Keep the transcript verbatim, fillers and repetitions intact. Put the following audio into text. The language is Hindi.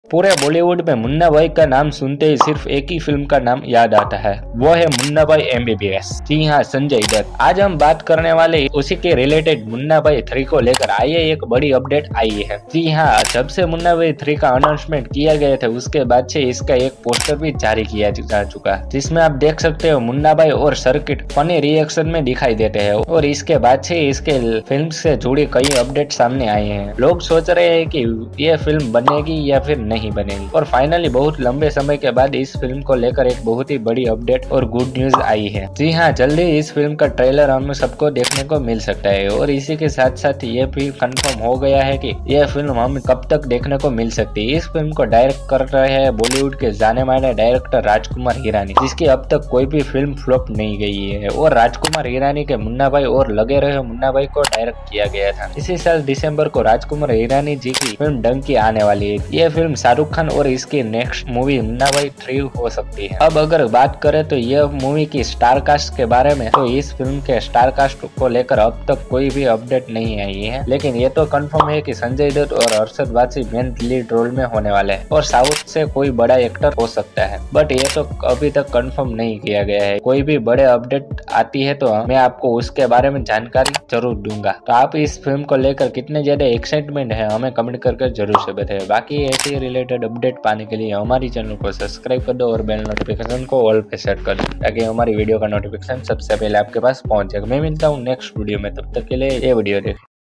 पूरे बॉलीवुड में मुन्ना भाई का नाम सुनते ही सिर्फ एक ही फिल्म का नाम याद आता है, वो है मुन्ना भाई एमबीबीएस। जी हाँ, संजय दत्त। आज हम बात करने वाले उसी के रिलेटेड मुन्ना भाई थ्री को लेकर आइए एक बड़ी अपडेट आई है। जी हाँ, जब से मुन्ना भाई थ्री का अनाउंसमेंट किया गया था उसके बाद से इसका एक पोस्टर भी जारी किया जा चुका है, जिसमें आप देख सकते हो मुन्ना भाई और सर्किट फनी रिएक्शन में दिखाई देते हैं। और इसके बाद से इसके फिल्म से जुड़ी कई अपडेट सामने आए हैं। लोग सोच रहे हैं कि ये फिल्म बनेगी या फिर नहीं बनेगी, और फाइनली बहुत लंबे समय के बाद इस फिल्म को लेकर एक बहुत ही बड़ी अपडेट और गुड न्यूज आई है। जी हाँ, जल्दी इस फिल्म का ट्रेलर हम सबको देखने को मिल सकता है। और इसी के साथ साथ ये भी कंफर्म हो गया है कि यह फिल्म हम कब तक देखने को मिल सकती है। इस फिल्म को डायरेक्ट कर रहे हैं बॉलीवुड के जाने माने डायरेक्टर राजकुमार हिरानी, जिसकी अब तक कोई भी फिल्म फ्लॉप नहीं गई है। और राजकुमार हिरानी के मुन्ना भाई और लगे रहे मुन्ना भाई को डायरेक्ट किया गया था। इसी साल दिसंबर को राजकुमार हिरानी जी की फिल्म डंकी आने वाली है। यह फिल्म शाहरुख खान और इसकी नेक्स्ट मूवी मुन्ना भाई थ्री हो सकती है। अब अगर बात करें तो यह मूवी की स्टार कास्ट के बारे में, तो इस फिल्म के स्टार कास्ट को लेकर अब तक कोई भी अपडेट नहीं आई है। लेकिन ये तो कंफर्म है कि संजय दत्त और Arshad Warsi main lead role में होने वाले हैं, और साउथ से कोई बड़ा एक्टर हो सकता है, बट ये तो अभी तक कंफर्म नहीं किया गया है। कोई भी बड़े अपडेट आती है तो मैं आपको उसके बारे में जानकारी जरूर दूंगा। तो आप इस फिल्म को लेकर कितने ज्यादा एक्साइटमेंट है हमें कमेंट करके जरूर से बताएं। बाकी ऐसे रिलेटेड अपडेट पाने के लिए हमारी चैनल को सब्सक्राइब कर दो और बेल नोटिफिकेशन को ऑल पे सेट कर दो, ताकि हमारी वीडियो का नोटिफिकेशन सबसे पहले आपके पास पहुंच जाए। मैं मिलता हूँ नेक्स्ट वीडियो में, तब तक के लिए ये वीडियो देखें।